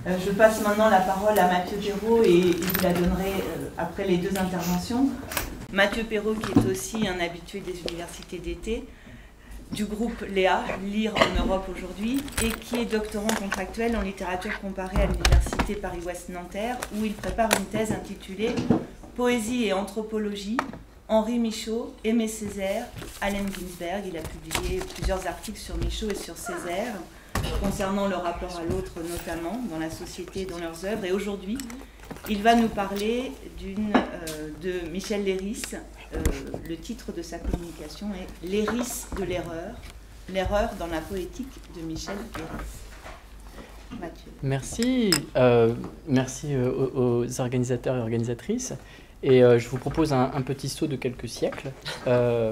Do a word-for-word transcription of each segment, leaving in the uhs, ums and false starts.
Euh, je passe maintenant la parole à Mathieu Perrault et, et vous la donnerai euh, après les deux interventions. Mathieu Perrault, qui est aussi un habitué des universités d'été, du groupe Léa, Lire en Europe aujourd'hui, et qui est doctorant contractuel en littérature comparée à l'université Paris-Ouest Nanterre, où il prépare une thèse intitulée « Poésie et anthropologie, Henri Michaud, Aimé Césaire, Allen Ginsberg ». Il a publié plusieurs articles sur Michaud et sur Césaire, concernant le rapport à l'autre notamment, dans la société et dans leurs œuvres. Et aujourd'hui, il va nous parler d'une, euh, de Michel Leiris. Euh, le titre de sa communication est « Leiris de l'erreur, l'erreur dans la poétique de Michel Leiris ». Mathieu. Merci, euh, merci euh, aux, aux organisateurs et organisatrices. Et euh, je vous propose un, un petit saut de quelques siècles. Euh,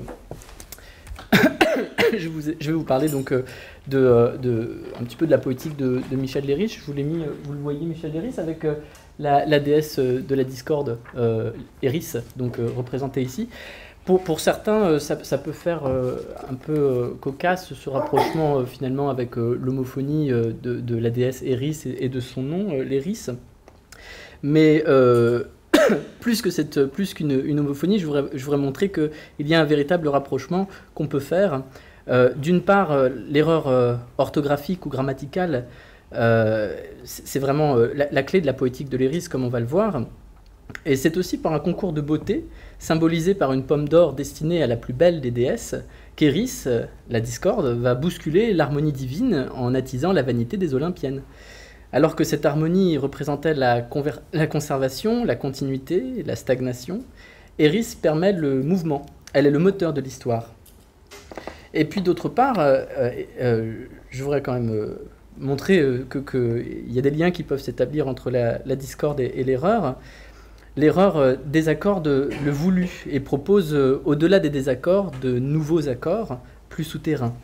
je, vous ai, je vais vous parler donc de, de, un petit peu de la poétique de, de Michel Leiris. Je vous l'ai mis, vous le voyez, Michel Leiris, avec euh, la, la déesse de la discorde, euh, Eris, donc euh, représentée ici. Pour, pour certains, euh, ça, ça peut faire euh, un peu euh, cocasse ce rapprochement euh, finalement avec euh, l'homophonie euh, de, de la déesse Eris et, et de son nom, euh, Leiris. Mais euh, plus que cette, plus qu'une une homophonie, je voudrais, je voudrais montrer qu'il y a un véritable rapprochement qu'on peut faire. Euh, D'une part, euh, l'erreur euh, orthographique ou grammaticale, euh, c'est vraiment euh, la, la clé de la poétique de Leiris, comme on va le voir. Et c'est aussi par un concours de beauté, symbolisé par une pomme d'or destinée à la plus belle des déesses, qu'Eris, euh, la discorde, va bousculer l'harmonie divine en attisant la vanité des Olympiennes. Alors que cette harmonie représentait la, la conservation, la continuité, la stagnation, Eris permet le mouvement. Elle est le moteur de l'histoire. Et puis d'autre part, euh, euh, je voudrais quand même euh, montrer euh, qu'il que y a des liens qui peuvent s'établir entre la, la discorde et, et l'erreur. L'erreur euh, désaccorde le voulu et propose, euh, au-delà des désaccords, de nouveaux accords plus souterrains.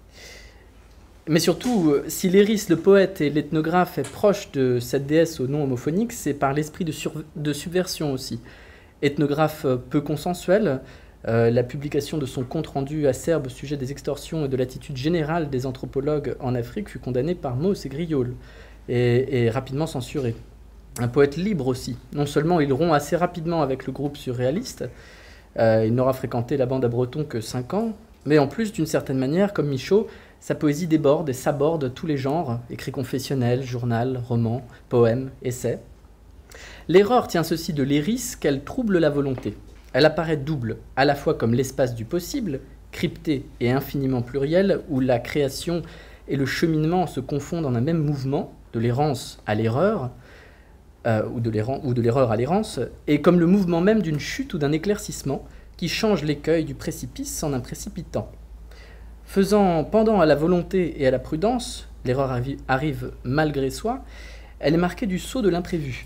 Mais surtout, euh, si Leiris, le poète et l'ethnographe, est proche de cette déesse au nom homophonique, c'est par l'esprit de, de subversion aussi. Ethnographe euh, peu consensuel, Euh, la publication de son compte-rendu acerbe au sujet des extorsions et de l'attitude générale des anthropologues en Afrique fut condamnée par Mauss et Griaule et, et rapidement censurée. Un poète libre aussi. Non seulement il rompt assez rapidement avec le groupe surréaliste, euh, il n'aura fréquenté la bande à Breton que cinq ans, mais en plus, d'une certaine manière, comme Michaud, sa poésie déborde et s'aborde tous les genres, écrit confessionnel, journal, roman, poème, essai. L'erreur tient ceci de Leiris qu'elle trouble la volonté. Elle apparaît double, à la fois comme l'espace du possible, crypté et infiniment pluriel, où la création et le cheminement se confondent en un même mouvement, de l'errance à l'erreur, euh, ou de l'erreur à l'errance, et comme le mouvement même d'une chute ou d'un éclaircissement qui change l'écueil du précipice en un précipitant. Faisant pendant à la volonté et à la prudence, l'erreur arrive malgré soi, elle est marquée du saut de l'imprévu.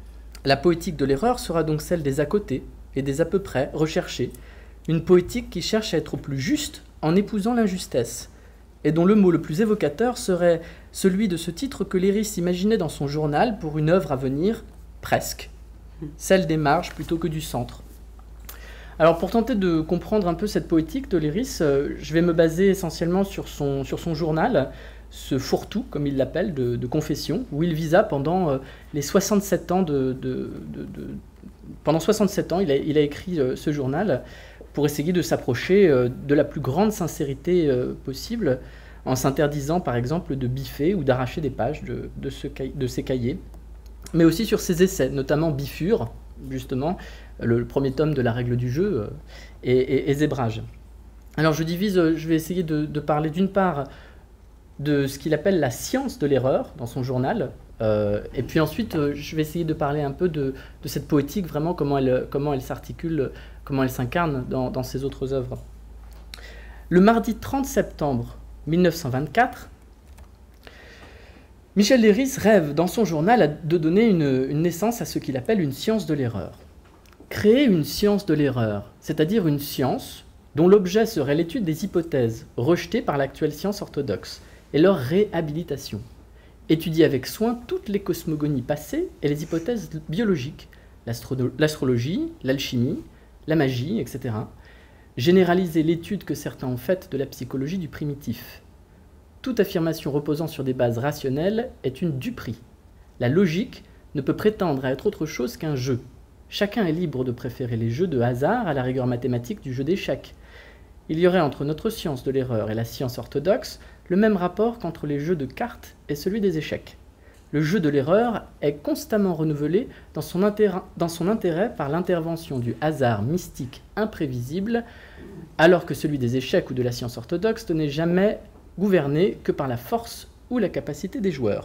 La poétique de l'erreur sera donc celle des à côté, et des à peu près recherchés, une poétique qui cherche à être au plus juste en épousant l'injustesse, et dont le mot le plus évocateur serait celui de ce titre que Leiris imaginait dans son journal pour une œuvre à venir, presque, celle des marges plutôt que du centre. Alors pour tenter de comprendre un peu cette poétique de Leiris, euh, je vais me baser essentiellement sur son, sur son journal, ce fourre-tout, comme il l'appelle, de, de confession, où il visa pendant euh, les soixante-sept ans de... de, de, de Pendant soixante-sept ans, il a, il a écrit euh, ce journal pour essayer de s'approcher euh, de la plus grande sincérité euh, possible, en s'interdisant par exemple de biffer ou d'arracher des pages de, de, ce, de ses cahiers, mais aussi sur ses essais, notamment Bifure, justement, le, le premier tome de la règle du jeu, euh, et, et, et Zébrage. Alors je divise, je vais essayer de, de parler d'une part de ce qu'il appelle la science de l'erreur dans son journal, Euh, et puis ensuite, euh, je vais essayer de parler un peu de, de cette poétique, vraiment comment elle, comment elle s'articule, comment elle s'incarne dans, dans ses autres œuvres. Le mardi trente septembre mille neuf cent vingt-quatre, Michel Leiris rêve dans son journal de donner une, une naissance à ce qu'il appelle une science de l'erreur. Créer une science de l'erreur, c'est-à-dire une science dont l'objet serait l'étude des hypothèses rejetées par l'actuelle science orthodoxe et leur réhabilitation. Étudier avec soin toutes les cosmogonies passées et les hypothèses biologiques, l'astrologie, l'alchimie, la magie, et cetera. Généraliser l'étude que certains ont faite de la psychologie du primitif. Toute affirmation reposant sur des bases rationnelles est une duperie. La logique ne peut prétendre à être autre chose qu'un jeu. Chacun est libre de préférer les jeux de hasard à la rigueur mathématique du jeu d'échecs. Il y aurait entre notre science de l'erreur et la science orthodoxe le même rapport qu'entre les jeux de cartes et celui des échecs. Le jeu de l'erreur est constamment renouvelé dans son intérêt, dans son intérêt par l'intervention du hasard mystique imprévisible, alors que celui des échecs ou de la science orthodoxe n'est jamais gouverné que par la force ou la capacité des joueurs.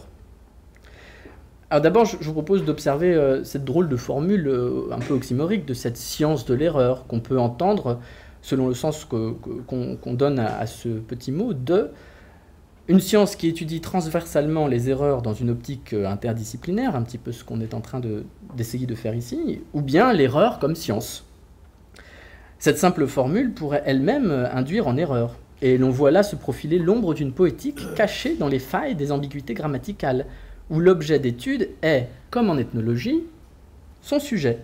Alors d'abord, je vous propose d'observer euh, cette drôle de formule euh, un peu oxymorique de cette science de l'erreur qu'on peut entendre, selon le sens que, que, qu'on, qu'on donne à, à ce petit mot, de une science qui étudie transversalement les erreurs dans une optique interdisciplinaire, un petit peu ce qu'on est en train de, d'essayer de faire ici, ou bien l'erreur comme science. Cette simple formule pourrait elle-même induire en erreur, et l'on voit là se profiler l'ombre d'une poétique cachée dans les failles des ambiguïtés grammaticales, où l'objet d'étude est, comme en ethnologie, son sujet.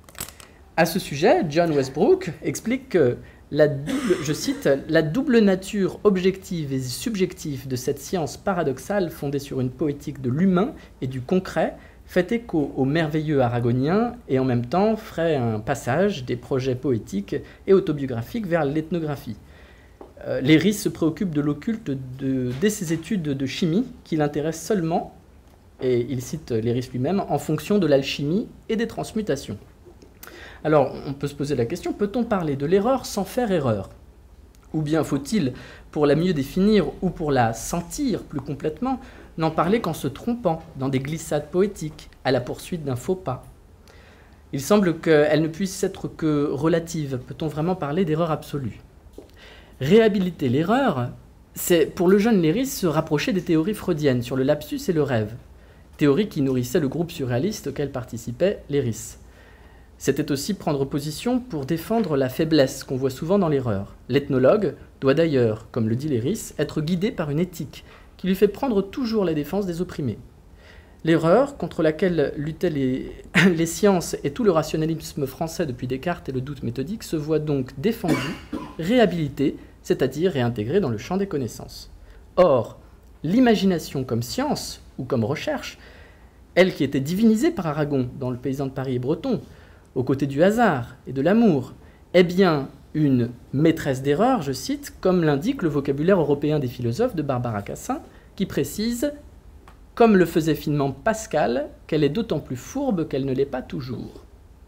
À ce sujet, John Westbrook explique que la double, je cite, « La double nature objective et subjective de cette science paradoxale fondée sur une poétique de l'humain et du concret fait écho au merveilleux aragonien et en même temps ferait un passage des projets poétiques et autobiographiques vers l'ethnographie. Euh, Léris se préoccupe de l'occulte de, dès ses études de chimie qui l'intéressent seulement, et il cite Léris lui-même, en fonction de l'alchimie et des transmutations. » Alors, on peut se poser la question, peut-on parler de l'erreur sans faire erreur? Ou bien faut-il, pour la mieux définir ou pour la sentir plus complètement, n'en parler qu'en se trompant dans des glissades poétiques à la poursuite d'un faux pas? Il semble qu'elle ne puisse être que relative. Peut-on vraiment parler d'erreur absolue? Réhabiliter l'erreur, c'est pour le jeune Léris se rapprocher des théories freudiennes sur le lapsus et le rêve, théories qui nourrissaient le groupe surréaliste auquel participait Léris. C'était aussi prendre position pour défendre la faiblesse qu'on voit souvent dans l'erreur. L'ethnologue doit d'ailleurs, comme le dit Léris, être guidé par une éthique qui lui fait prendre toujours la défense des opprimés. L'erreur, contre laquelle luttaient les, les sciences et tout le rationalisme français depuis Descartes et le doute méthodique, se voit donc défendue, réhabilitée, c'est-à-dire réintégrée dans le champ des connaissances. Or, l'imagination comme science ou comme recherche, elle qui était divinisée par Aragon dans Le Paysan de Paris et Breton, aux côtés du hasard et de l'amour, est bien une maîtresse d'erreur, je cite, comme l'indique le vocabulaire européen des philosophes de Barbara Cassin, qui précise, comme le faisait finement Pascal, qu'elle est d'autant plus fourbe qu'elle ne l'est pas toujours.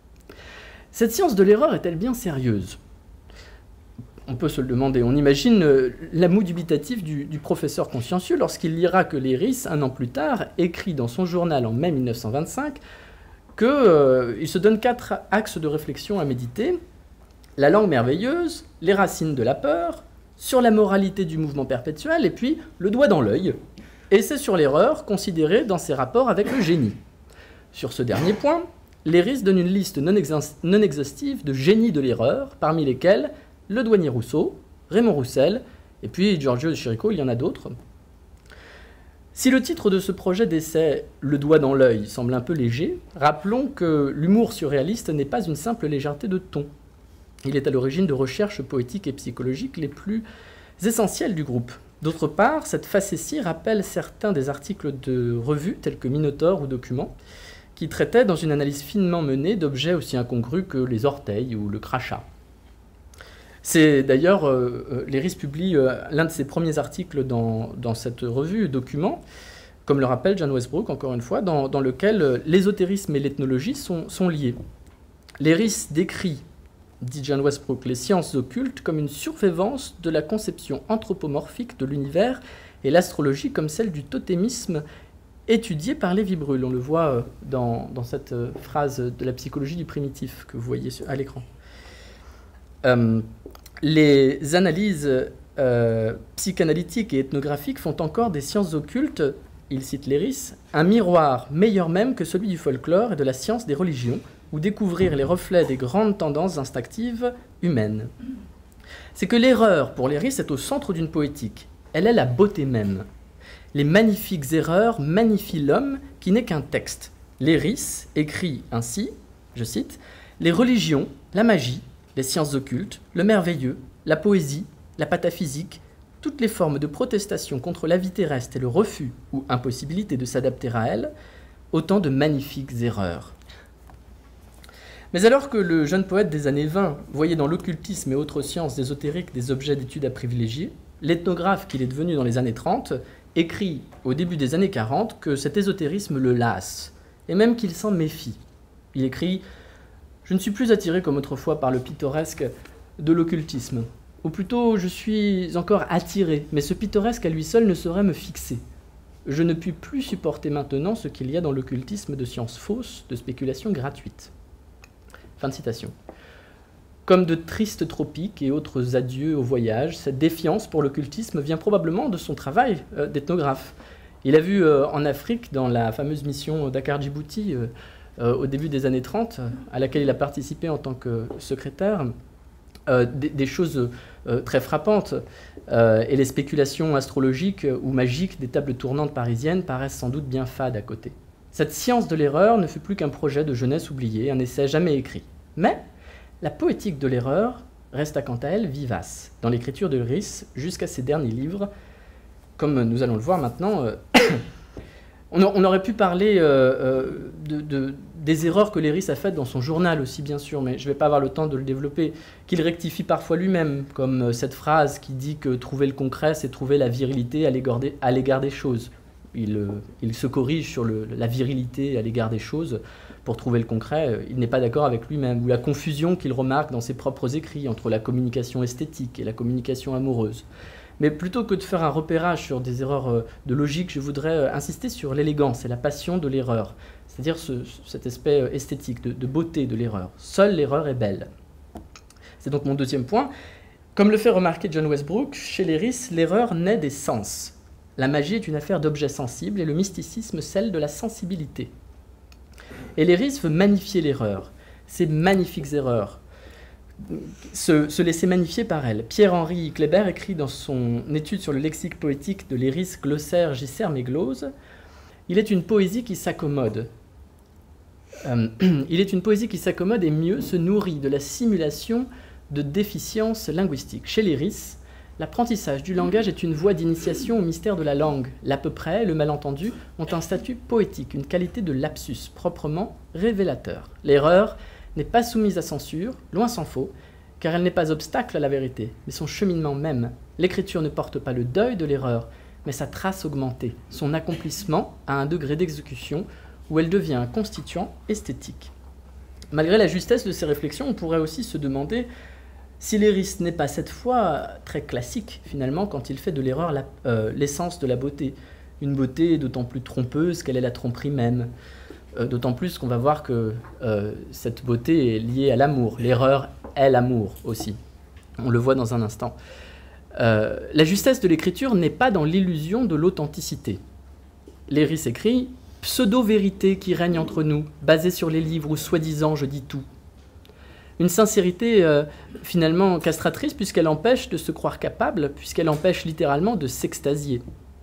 Cette science de l'erreur est-elle bien sérieuse? On peut se le demander. On imagine la moue dubitative du, du professeur consciencieux lorsqu'il lira que Léris, un an plus tard, écrit dans son journal en mai mille neuf cent vingt-cinq qu'il euh, se donne quatre axes de réflexion à méditer: la langue merveilleuse, les racines de la peur, sur la moralité du mouvement perpétuel, et puis le doigt dans l'œil. Et c'est sur l'erreur considérée dans ses rapports avec le génie. Sur ce dernier point, Léris donne une liste non, exha- non exhaustive de génies de l'erreur, parmi lesquels le douanier Rousseau, Raymond Roussel, et puis Giorgio de Chirico, il y en a d'autres. Si le titre de ce projet d'essai, Le doigt dans l'œil, semble un peu léger, rappelons que l'humour surréaliste n'est pas une simple légèreté de ton. Il est à l'origine de recherches poétiques et psychologiques les plus essentielles du groupe. D'autre part, cette facétie rappelle certains des articles de revues, tels que Minotaure ou Documents, qui traitaient dans une analyse finement menée d'objets aussi incongrus que les orteils ou le crachat. C'est d'ailleurs, euh, Léris publie euh, l'un de ses premiers articles dans, dans cette revue, Documents, comme le rappelle John Westbrook, encore une fois, dans, dans lequel euh, l'ésotérisme et l'ethnologie sont, sont liés. Léris décrit, dit John Westbrook, les sciences occultes comme une survivance de la conception anthropomorphique de l'univers et l'astrologie comme celle du totémisme étudié par Lévi-Brul. On le voit euh, dans, dans cette euh, phrase de la psychologie du primitif que vous voyez à l'écran. Euh, les analyses euh, psychanalytiques et ethnographiques font encore des sciences occultes, il cite Léris, un miroir meilleur même que celui du folklore et de la science des religions, ou découvrir les reflets des grandes tendances instinctives humaines. C'est que l'erreur, pour Léris, est au centre d'une poétique. Elle est la beauté même. Les magnifiques erreurs magnifient l'homme qui n'est qu'un texte. Léris écrit ainsi, je cite, « Les religions, la magie, les sciences occultes, le merveilleux, la poésie, la pataphysique, toutes les formes de protestation contre la vie terrestre et le refus ou impossibilité de s'adapter à elle, autant de magnifiques erreurs. Mais alors que le jeune poète des années vingt voyait dans l'occultisme et autres sciences ésotériques des objets d'étude à privilégier, l'ethnographe qu'il est devenu dans les années trente écrit au début des années quarante que cet ésotérisme le lasse, et même qu'il s'en méfie. Il écrit « Je ne suis plus attiré comme autrefois par le pittoresque de l'occultisme. Ou plutôt, je suis encore attiré, mais ce pittoresque à lui seul ne saurait me fixer. Je ne puis plus supporter maintenant ce qu'il y a dans l'occultisme de sciences fausses, de spéculations gratuites. » Fin de citation. Comme de tristes tropiques et autres adieux au voyage, cette défiance pour l'occultisme vient probablement de son travail euh, d'ethnographe. Il a vu euh, en Afrique, dans la fameuse mission Dakar-Djibouti, euh, euh, au début des années trente, à laquelle il a participé en tant que secrétaire, euh, des, des choses euh, très frappantes. Euh, et les spéculations astrologiques ou magiques des tables tournantes parisiennes paraissent sans doute bien fades à côté. Cette science de l'erreur ne fut plus qu'un projet de jeunesse oublié, un essai jamais écrit. Mais la poétique de l'erreur resta quant à elle vivace dans l'écriture de Lyrisse jusqu'à ses derniers livres. Comme nous allons le voir maintenant, euh, on, on aurait pu parler euh, de, de, des erreurs que Lyrisse a faites dans son journal aussi, bien sûr, mais je ne vais pas avoir le temps de le développer, qu'il rectifie parfois lui-même, comme cette phrase qui dit que trouver le concret, c'est trouver la virilité à l'égard des, à l'égard des choses. Il, euh, il se corrige sur le, la virilité à l'égard des choses pour trouver le concret. Il n'est pas d'accord avec lui-même, ou la confusion qu'il remarque dans ses propres écrits entre la communication esthétique et la communication amoureuse. Mais plutôt que de faire un repérage sur des erreurs de logique, je voudrais insister sur l'élégance et la passion de l'erreur, c'est-à-dire ce, cet aspect esthétique, de, de beauté de l'erreur. Seule l'erreur est belle. C'est donc mon deuxième point. Comme le fait remarquer John Westbrook, chez Lyrisse, l'erreur naît des sens. La magie est une affaire d'objets sensibles et le mysticisme celle de la sensibilité. Et Lyrisse veut magnifier l'erreur, ces magnifiques erreurs, se, se laisser magnifier par elle. Pierre-Henri Kléber écrit dans son étude sur le lexique poétique de Lyrisse, glossaire, Giserne et glose, « Il est une poésie qui s'accommode. Euh, il est une poésie qui s'accommode et mieux se nourrit de la simulation de déficiences linguistiques. Chez Lyrisse, l'apprentissage du langage est une voie d'initiation au mystère de la langue. L'à peu près et le malentendu ont un statut poétique, une qualité de lapsus proprement révélateur. L'erreur n'est pas soumise à censure, loin s'en faut, car elle n'est pas obstacle à la vérité, mais son cheminement même. L'écriture ne porte pas le deuil de l'erreur, mais sa trace augmentée, son accomplissement à un degré d'exécution où elle devient un constituant esthétique. Malgré la justesse de ces réflexions, on pourrait aussi se demander si Lyrisse n'est pas cette fois très classique, finalement, quand il fait de l'erreur la, euh, l'essence de la beauté. Une beauté d'autant plus trompeuse qu'elle est la tromperie même. Euh, d'autant plus qu'on va voir que euh, cette beauté est liée à l'amour. L'erreur est l'amour aussi. On le voit dans un instant. Euh, la justesse de l'écriture n'est pas dans l'illusion de l'authenticité. Lyrisse écrit « Pseudo-vérité qui règne entre nous, basée sur les livres où soi-disant je dis tout ». Une sincérité euh, finalement castratrice puisqu'elle empêche de se croire capable, puisqu'elle empêche littéralement de s'extasier.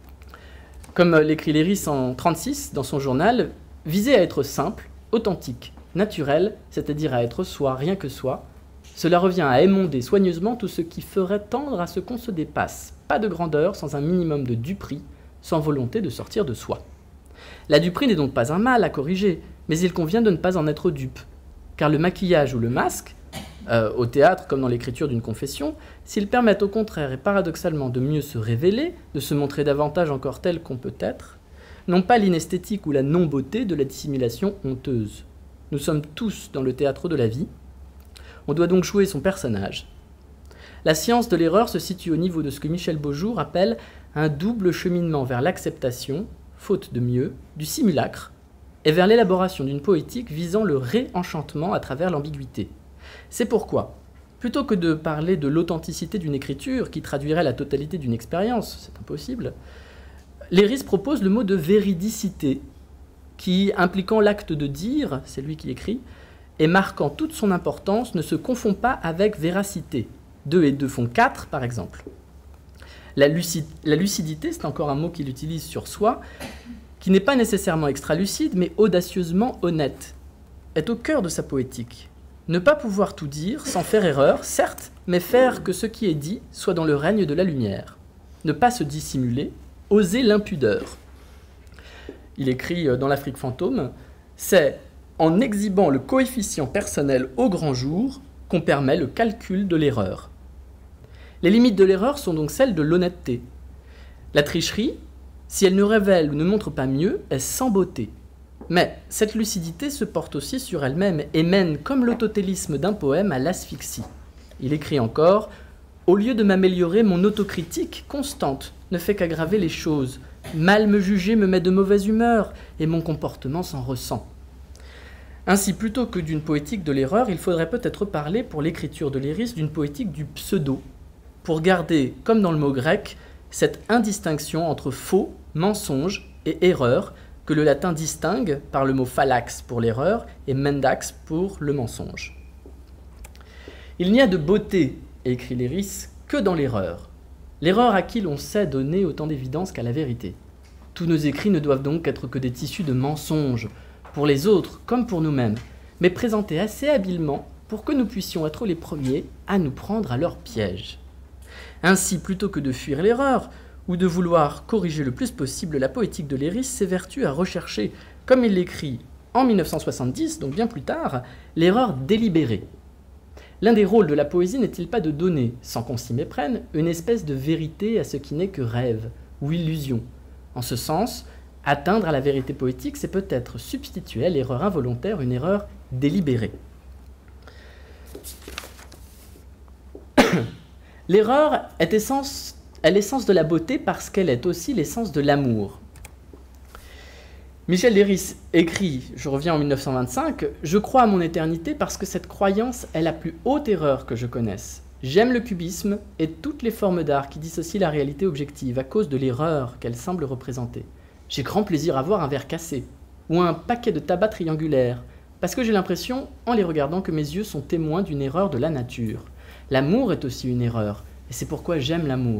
Comme l'écrit Lyrisse en trente-six dans son journal, viser à être simple, authentique, naturel, c'est-à-dire à être soi, rien que soi, cela revient à émonder soigneusement tout ce qui ferait tendre à ce qu'on se dépasse. Pas de grandeur sans un minimum de duperie, sans volonté de sortir de soi. La duperie n'est donc pas un mal à corriger, mais il convient de ne pas en être dupe. Car le maquillage ou le masque, euh, au théâtre comme dans l'écriture d'une confession, s'ils permettent au contraire et paradoxalement de mieux se révéler, de se montrer davantage encore tel qu'on peut être, n'ont pas l'inesthétique ou la non-beauté de la dissimulation honteuse. Nous sommes tous dans le théâtre de la vie, on doit donc jouer son personnage. La science de l'erreur se situe au niveau de ce que Michel Beaujour appelle un double cheminement vers l'acceptation, faute de mieux, du simulacre, et vers l'élaboration d'une poétique visant le réenchantement à travers l'ambiguïté. C'est pourquoi, plutôt que de parler de l'authenticité d'une écriture qui traduirait la totalité d'une expérience, c'est impossible, Lyrisse propose le mot de véridicité, qui, impliquant l'acte de dire, c'est lui qui écrit, et marquant toute son importance, ne se confond pas avec véracité. Deux et deux font quatre, par exemple. La, lucid- la lucidité, c'est encore un mot qu'il utilise sur soi, qui n'est pas nécessairement extra-lucide, mais audacieusement honnête, est au cœur de sa poétique. Ne pas pouvoir tout dire sans faire erreur, certes, mais faire que ce qui est dit soit dans le règne de la lumière. Ne pas se dissimuler, oser l'impudeur. il écrit dans l'Afrique fantôme, c'est en exhibant le coefficient personnel au grand jour qu'on permet le calcul de l'erreur. Les limites de l'erreur sont donc celles de l'honnêteté. La tricherie, si elle ne révèle ou ne montre pas mieux, est sans beauté. Mais cette lucidité se porte aussi sur elle-même et mène, comme l'autotélisme d'un poème, à l'asphyxie. Il écrit encore « Au lieu de m'améliorer, mon autocritique constante ne fait qu'aggraver les choses. Mal me juger me met de mauvaise humeur et mon comportement s'en ressent. » Ainsi, plutôt que d'une poétique de l'erreur, il faudrait peut-être parler pour l'écriture de Léris d'une poétique du pseudo, pour garder, comme dans le mot grec, cette indistinction entre faux, mensonge et erreur que le latin distingue par le mot phallax pour l'erreur et mendax pour le mensonge. Il n'y a de beauté, écrit Léris, que dans l'erreur. L'erreur à qui l'on sait donner autant d'évidence qu'à la vérité. Tous nos écrits ne doivent donc être que des tissus de mensonges, pour les autres comme pour nous-mêmes, mais présentés assez habilement pour que nous puissions être les premiers à nous prendre à leur piège. Ainsi, plutôt que de fuir l'erreur, ou de vouloir corriger le plus possible, la poétique de Léris s'évertue à rechercher, comme il l'écrit en mille neuf cent soixante-dix, donc bien plus tard, l'erreur délibérée. L'un des rôles de la poésie n'est-il pas de donner, sans qu'on s'y méprenne, une espèce de vérité à ce qui n'est que rêve ou illusion? En ce sens, atteindre à la vérité poétique, c'est peut-être substituer à l'erreur involontaire une erreur délibérée. L'erreur est, essence, est l'essence de la beauté parce qu'elle est aussi l'essence de l'amour. Michel Léris écrit, je reviens en mille neuf cent vingt-cinq, « Je crois à mon éternité parce que cette croyance est la plus haute erreur que je connaisse. J'aime le cubisme et toutes les formes d'art qui dissocient la réalité objective à cause de l'erreur qu'elle semble représenter. J'ai grand plaisir à voir un verre cassé ou un paquet de tabac triangulaire parce que j'ai l'impression, en les regardant, que mes yeux sont témoins d'une erreur de la nature. L'amour est aussi une erreur et c'est pourquoi j'aime l'amour. »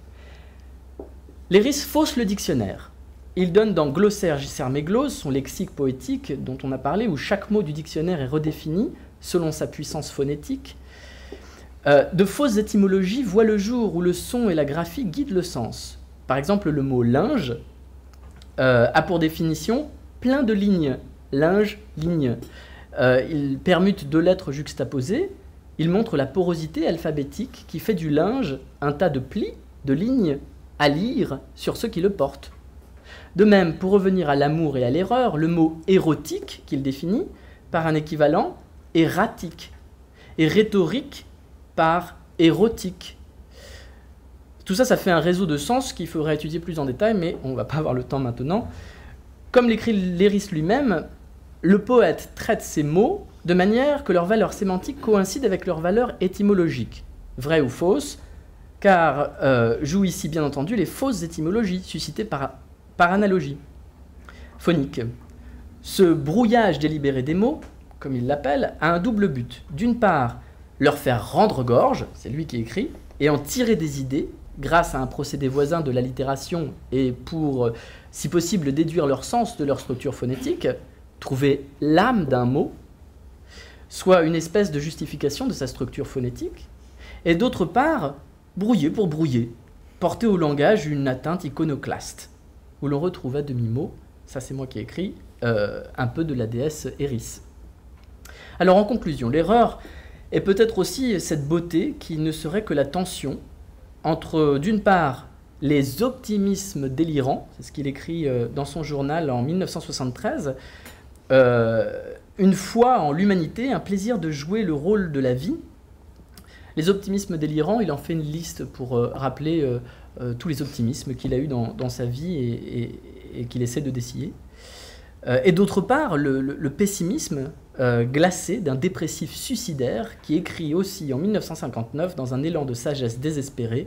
Léris fausse le dictionnaire. Il donne dans Glossaire Gisserméglose, son lexique poétique dont on a parlé, où chaque mot du dictionnaire est redéfini selon sa puissance phonétique. Euh, de fausses étymologies voient le jour où le son et la graphie guident le sens. Par exemple, le mot linge euh, a pour définition plein de lignes. Linge, ligne. Euh, il permute deux lettres juxtaposées. Il montre la porosité alphabétique qui fait du linge un tas de plis, de lignes à lire sur ceux qui le portent. De même, pour revenir à l'amour et à l'erreur, le mot érotique qu'il définit par un équivalent erratique et rhétorique par érotique. Tout ça, ça fait un réseau de sens qu'il faudrait étudier plus en détail, mais on ne va pas avoir le temps maintenant. Comme l'écrit Léris lui-même, le poète traite ces mots de manière que leur valeur sémantique coïncide avec leur valeur étymologique. Vraie ou fausse, car euh, jouent ici bien entendu les fausses étymologies suscitées par par analogie. Phonique. Ce brouillage délibéré des mots, comme il l'appelle, a un double but. D'une part, leur faire rendre gorge, c'est lui qui écrit, et en tirer des idées, grâce à un procédé voisin de l'allitération, et pour, si possible, déduire leur sens de leur structure phonétique, trouver l'âme d'un mot, soit une espèce de justification de sa structure phonétique, et d'autre part, brouiller pour brouiller, porter au langage une atteinte iconoclaste, où l'on retrouve à demi-mot, ça c'est moi qui ai écrit, euh, un peu de la déesse Eris. Alors en conclusion, l'erreur est peut-être aussi cette beauté qui ne serait que la tension entre, d'une part, les optimismes délirants, c'est ce qu'il écrit euh, dans son journal en mille neuf cent soixante-treize, euh, une foi en l'humanité, un plaisir de jouer le rôle de la vie. Les optimismes délirants, il en fait une liste pour euh, rappeler euh, euh, tous les optimismes qu'il a eus dans, dans sa vie et, et, et qu'il essaie de dessiller. Euh, et d'autre part, le, le, le pessimisme euh, glacé d'un dépressif suicidaire qui écrit aussi en mille neuf cent cinquante-neuf, dans un élan de sagesse désespérée,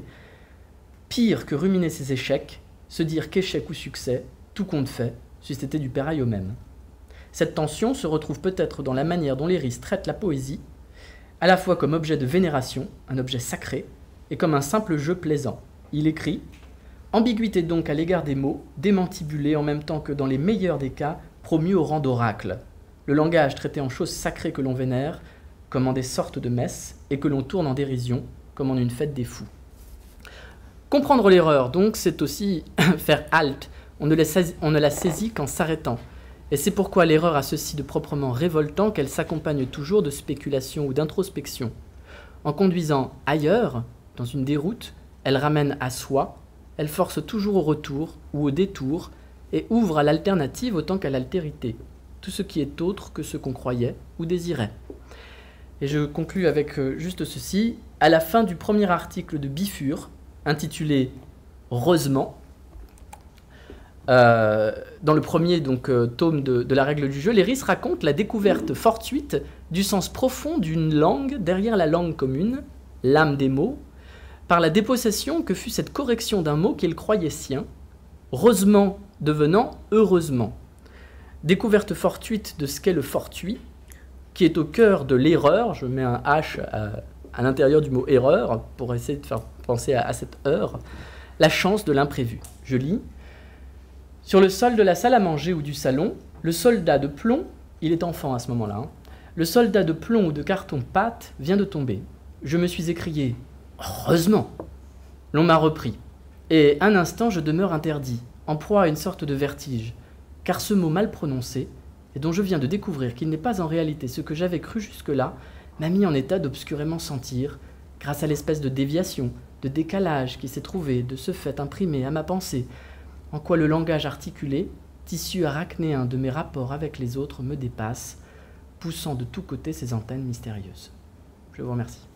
« Pire que ruminer ses échecs, se dire qu'échec ou succès, tout compte fait, c'eût été du pérail au même. » Cette tension se retrouve peut-être dans la manière dont Léris traite la poésie, à la fois comme objet de vénération, un objet sacré, et comme un simple jeu plaisant. Il écrit « Ambiguïté donc à l'égard des mots, démantibulés en même temps que dans les meilleurs des cas, promus au rang d'oracle. Le langage traité en choses sacrées que l'on vénère, comme en des sortes de messes, et que l'on tourne en dérision, comme en une fête des fous. » Comprendre l'erreur, donc, c'est aussi faire halte On ne la saisit, on ne la saisit qu'en s'arrêtant. Et c'est pourquoi l'erreur a ceci de proprement révoltant qu'elle s'accompagne toujours de spéculation ou d'introspection. En conduisant ailleurs, dans une déroute, elle ramène à soi, elle force toujours au retour ou au détour et ouvre à l'alternative autant qu'à l'altérité, tout ce qui est autre que ce qu'on croyait ou désirait. Et je conclus avec juste ceci. À la fin du premier article de Bifur, intitulé « Heureusement », euh, dans le premier donc, euh, tome de, de la règle du jeu, Léris raconte la découverte fortuite du sens profond d'une langue derrière la langue commune, l'âme des mots, par la dépossession que fut cette correction d'un mot qu'il croyait sien, heureusement devenant heureusement. Découverte fortuite de ce qu'est le fortuit, qui est au cœur de l'erreur, je mets un H à, à l'intérieur du mot erreur pour essayer de faire penser à, à cette heure, la chance de l'imprévu. Je lis. Sur le sol de la salle à manger ou du salon, le soldat de plomb, il est enfant à ce moment-là, hein, le soldat de plomb ou de carton-pâte vient de tomber. Je me suis écrié « Heureusement !» L'on m'a repris. Et un instant, je demeure interdit, en proie à une sorte de vertige, car ce mot mal prononcé, et dont je viens de découvrir qu'il n'est pas en réalité ce que j'avais cru jusque-là, m'a mis en état d'obscurément sentir, grâce à l'espèce de déviation, de décalage qui s'est trouvé de ce fait imprimé à ma pensée, en quoi le langage articulé, tissu arachnéen de mes rapports avec les autres, me dépasse, poussant de tous côtés ses antennes mystérieuses. Je vous remercie.